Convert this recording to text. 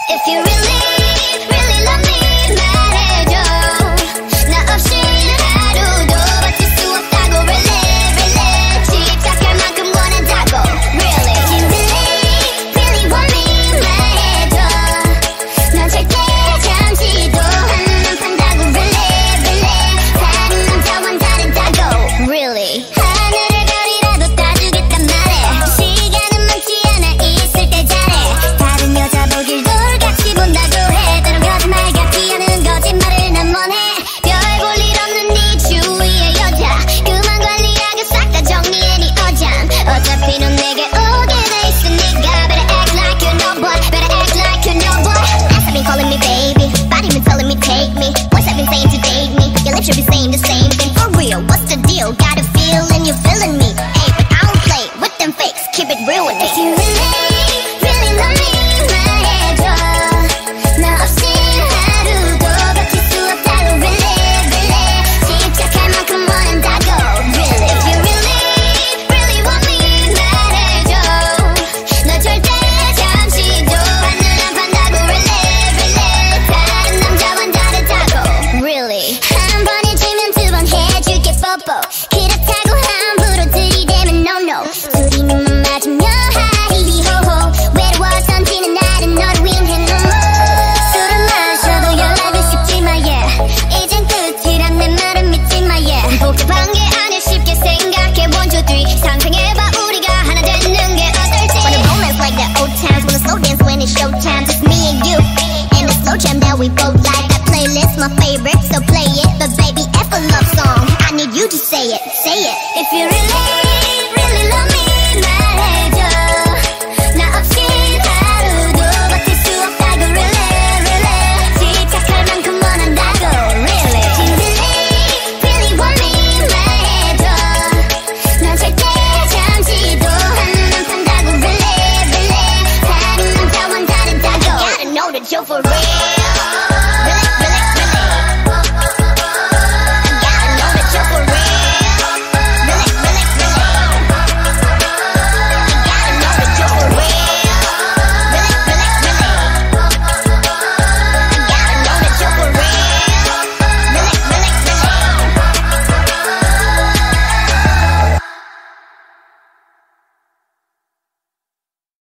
If you really, really love me 말해줘. 나 없이 하루도 버틸 수 없다고 really, really. 집착할 만큼 원한다고 really. If you really, really want me 말해줘. 넌 절대 잠시도 한눈 판다고 really, really. 다른 남자와는 다르다고 really. 하늘을 별이라도 따주겠단 말해. 시간은 많지 않아 있을 때 잘해. 다른 여자 보길 돌같이 본다고 해. 때론 거짓말 같지 않은 거짓말을 난 원해. 별 볼 일 없는 네 주위의 여자 그만 관리하게 싹 다 정리해 네 어장. 어차피 넌 내게 오게 돼 있으니까 better act like you know boy. Better act like you know boy. Ass have been calling me baby, body been telling me take me. Voice have been saying to date me. Your lips should be saying the same thing for real. What's the deal? Got a feeling you're feeling me. Hey, but I don't play with them fakes. Keep it real with me. If you really, really love me 말해줘. 나 없이 하루도 버틸 수 없다고 really, really. 집착할 만큼 원한다고 really. If you really, really want me 말해줘. 너 절대 잠시도 한눈 안 판다고 really, really. 다른 남자와는 다르다고 really. 한 번에 주면 두 번 해줄게 뽀뽀. 그렇다고 함부로 들이대면 no no. 둘이 눈만 맞으면 하이호호. 외로워선지는 나는 너를 위해 no more. 술을 마셔도 연락은 쉽지만 yeah. 이젠 끝이란 내 말은 믿지만 yeah. 복잡한 게 아니야 쉽게 생각해 1, 2, 3 상상해봐 우리가 하나 되는 게 어떨지. Wanna romance like the old times. Wanna slow dance when it's showtime. Just me and you and the slow jam that we both like. That playlist my favorite so play it. But baby if a love song I need you to say it, say it. If you really